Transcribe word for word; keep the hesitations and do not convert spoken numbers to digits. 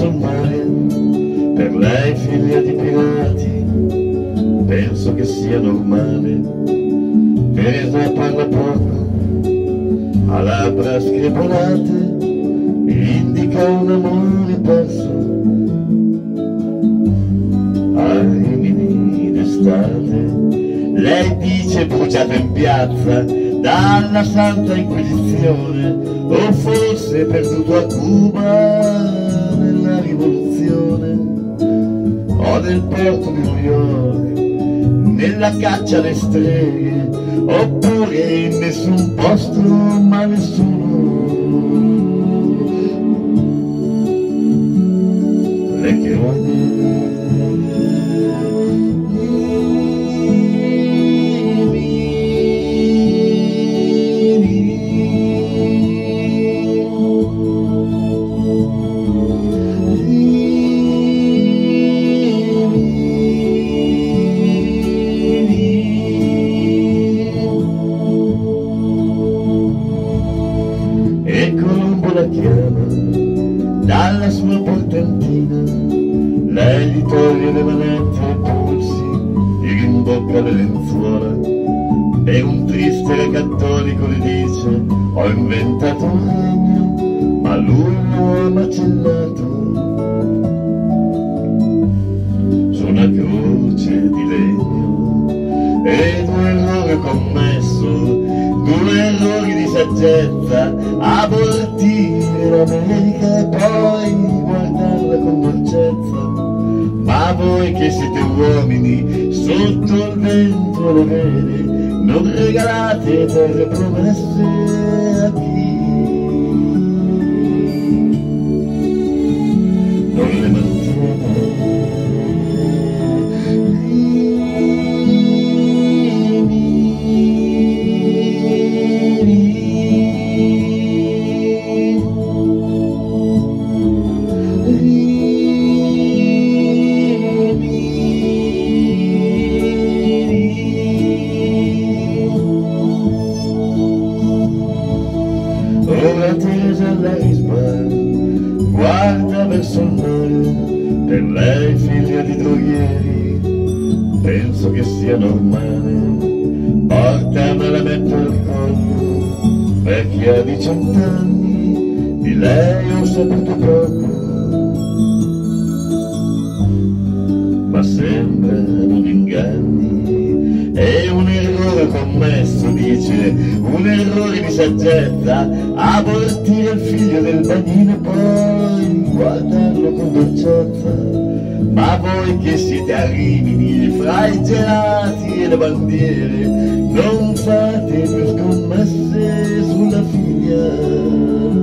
verso il mare, per lei figlia di pirati, penso che sia normale. Teresa parla poco, ha labbra screpolate, mi indica un amore perso a Rimini d'estate. Lei dice bruciato in piazza dalla Santa Inquisizione, o forse perduto a Cuba nella rivoluzione, o nel porto di New York nella caccia alle streghe, oppure in nessun posto ma nessuno le chiede. La chiama dalla sua portantina, lei gli toglie le manette ai polsi, gli rimbocca le lenzuola e un triste re cattolico le dice: ho inventato un regno ma lui lo ha macellato su una croce di legno. Ed un errore commesso, due errori di saggezza, abortire l'America e poi guardarla con dolcezza. Ma voi che siete uomini, sotto il vento le vele, non regalate terre promesse a chi non le mantiene. Ora Teresa all'Arisbar guarda verso il mare, per lei figlia di droghieri, penso che sia normale. Porta me la metto al collo, vecchia di cent'anni, di lei ho saputo poco, ma sembrano inganni. È un errore commesso, dice, un errore di saggezza, abortire il figlio del bagnino e poi guardarlo con dolcezza. Ma voi che siete a Rimini, fra i gelati e le bandiere, non fate più scommesse sulla figlia